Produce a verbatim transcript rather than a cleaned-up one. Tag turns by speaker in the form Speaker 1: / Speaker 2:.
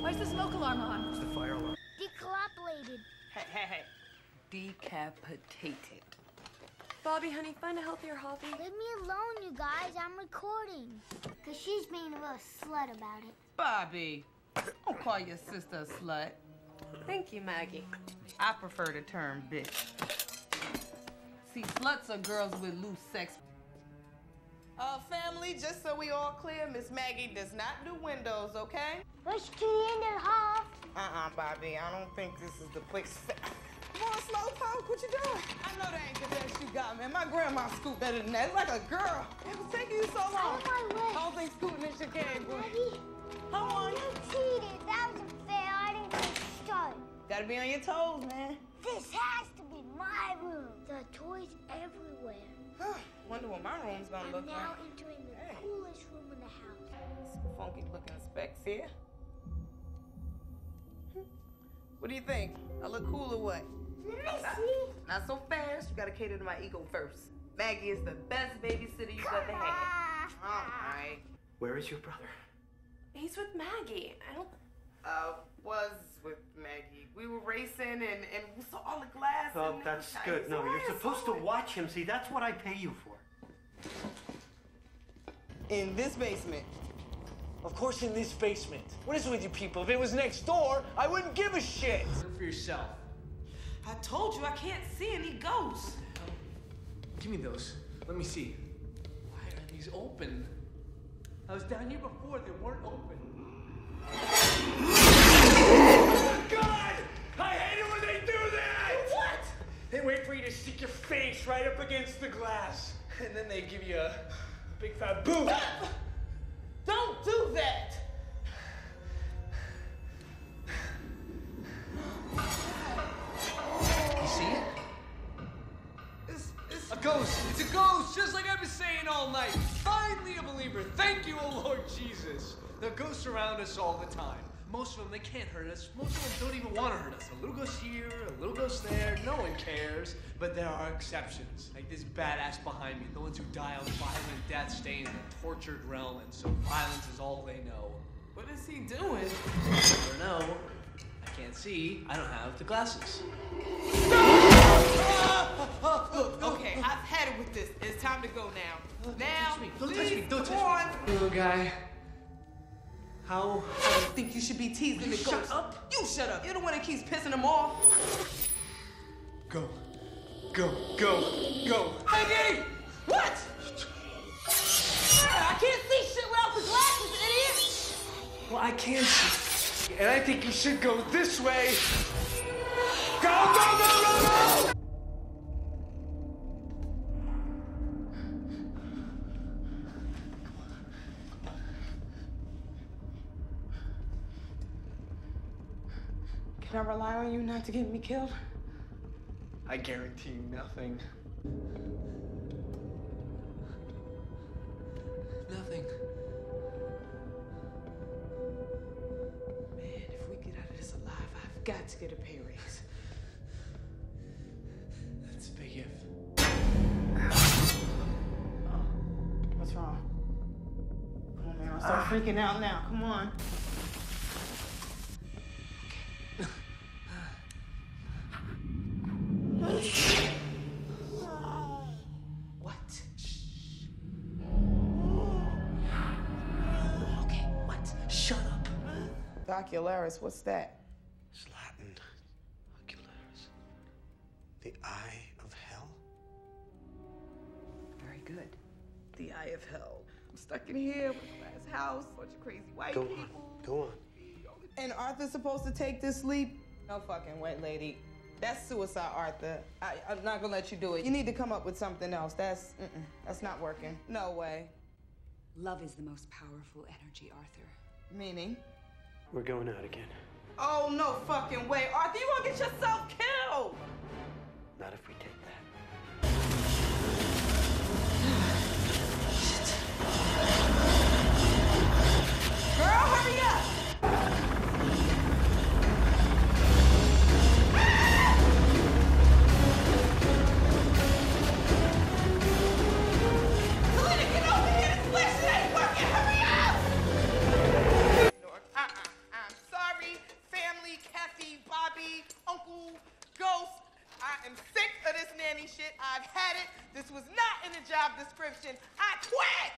Speaker 1: Why is the smoke alarm on?
Speaker 2: It's the fire alarm.
Speaker 3: Decapitated.
Speaker 4: Hey, hey, hey. Decapitated.
Speaker 5: Bobby, honey, find a healthier hobby.
Speaker 3: Leave me alone, you guys. I'm recording. Because she's being a real slut about it.
Speaker 4: Bobby, don't call your sister a slut.
Speaker 5: Thank you, Maggie.
Speaker 4: I prefer the term bitch. See, sluts are girls with loose sex. Uh, family, just so we all clear, Miss Maggie does not do windows, okay?
Speaker 3: Let's get in the hall.
Speaker 4: Uh-uh, Bobby, I don't think this is the place. Come on, Slowpoke, what you doing? I know that ain't the best you got, man. My grandma scooped better than that. It's like a girl. It was taking you so long.
Speaker 3: Out of my way.
Speaker 4: I don't think scooting is your game, boy.
Speaker 3: Maggie,
Speaker 4: Come on.
Speaker 3: you cheated. That wasn't fair. I didn't get to start.
Speaker 4: Gotta be on your toes, man.
Speaker 3: This has to be my room. There are toys everywhere.
Speaker 4: Wonder what my room's gonna
Speaker 3: I'm
Speaker 4: look
Speaker 3: now
Speaker 4: like.
Speaker 3: entering the
Speaker 4: Hey.
Speaker 3: coolest room in the house.
Speaker 4: Some funky looking specs here. What do you think? I look cool or what?
Speaker 3: Let me see.
Speaker 4: Not so fast. You gotta cater to my ego first. Maggie is the best babysitter you've ever had. All right.
Speaker 2: Where is your brother?
Speaker 5: He's with Maggie. I don't...
Speaker 4: Uh, was with Maggie. We were racing and, and we saw all the glass.
Speaker 2: Oh,
Speaker 4: and
Speaker 2: that's
Speaker 4: shiny
Speaker 2: good. No, you're
Speaker 4: glass
Speaker 2: supposed to
Speaker 4: on it.
Speaker 2: watch him. See, that's what I pay you for.
Speaker 4: In this basement.
Speaker 6: Of course, in this basement. What is with you people? If it was next door, I wouldn't give a shit.
Speaker 7: Look for yourself.
Speaker 4: I told you I can't see any ghosts.
Speaker 7: Give me those. Let me see. Why are these open? I was down here before. They weren't open.
Speaker 6: God! I hate it when they do that!
Speaker 7: What?
Speaker 6: They wait for you to stick your face right up against the glass. And then they give you a big fat boot.
Speaker 4: Don't do that.
Speaker 7: You see it?
Speaker 4: It's, it's...
Speaker 7: A ghost. It's a ghost, just like I've been saying all night. Finally a believer. Thank you, O Lord Jesus. The ghosts around us all the time. Most of them, they can't hurt us. Most of them don't even want to hurt us. A little ghost here, a little ghost there. No one cares. But there are exceptions. Like this badass behind me. The ones who die of violent death stay in the tortured realm, and so violence is all they know.
Speaker 4: What is he doing?
Speaker 7: I don't know. I can't see. I don't have the glasses.
Speaker 4: Look, okay, I've had it with this. It's time to go now. Now,
Speaker 7: touch me. Don't touch
Speaker 4: please,
Speaker 7: me. Don't touch
Speaker 4: come on.
Speaker 7: me. Little guy. How?
Speaker 4: I don't think you should be teasing the
Speaker 7: Shut
Speaker 4: ghost.
Speaker 7: up.
Speaker 4: You shut up. You're the one that keeps pissing them off.
Speaker 7: Go. Go. Go. Go.
Speaker 4: Maggie! What? I can't see shit without the glasses, idiot!
Speaker 7: Well, I can see. And I think you should go this way. Go, go, go, go, go!
Speaker 4: Can I rely on you not to get me killed?
Speaker 7: I guarantee you nothing. Nothing.
Speaker 4: Man, if we get out of this alive, I've got to get a pay raise.
Speaker 7: That's a big if.
Speaker 4: Oh, what's wrong? Come on, man, I'll start freaking out now. Come on. What? Shh. Okay, what? Shut up. Ocularis, what's that?
Speaker 2: It's Latin. Ocularis. The eye of hell?
Speaker 4: Very good. The eye of hell. I'm stuck in here with a glass house, bunch of crazy white
Speaker 2: Go
Speaker 4: people.
Speaker 2: on. Go on.
Speaker 4: And Arthur's supposed to take this leap? No fucking way, lady. That's suicide, Arthur. I, I'm not gonna let you do it. You need to come up with something else. That's, mm-mm, that's not working. No way.
Speaker 1: Love is the most powerful energy, Arthur.
Speaker 4: Meaning?
Speaker 2: We're going out again.
Speaker 4: Oh, no fucking way. Arthur, you gonna get yourself killed!
Speaker 2: Not if we take that.
Speaker 4: Girl, hurry up! Sorry. school. Ghost, I am sick of this nanny shit. I've had it. This was not in the job description. I quit!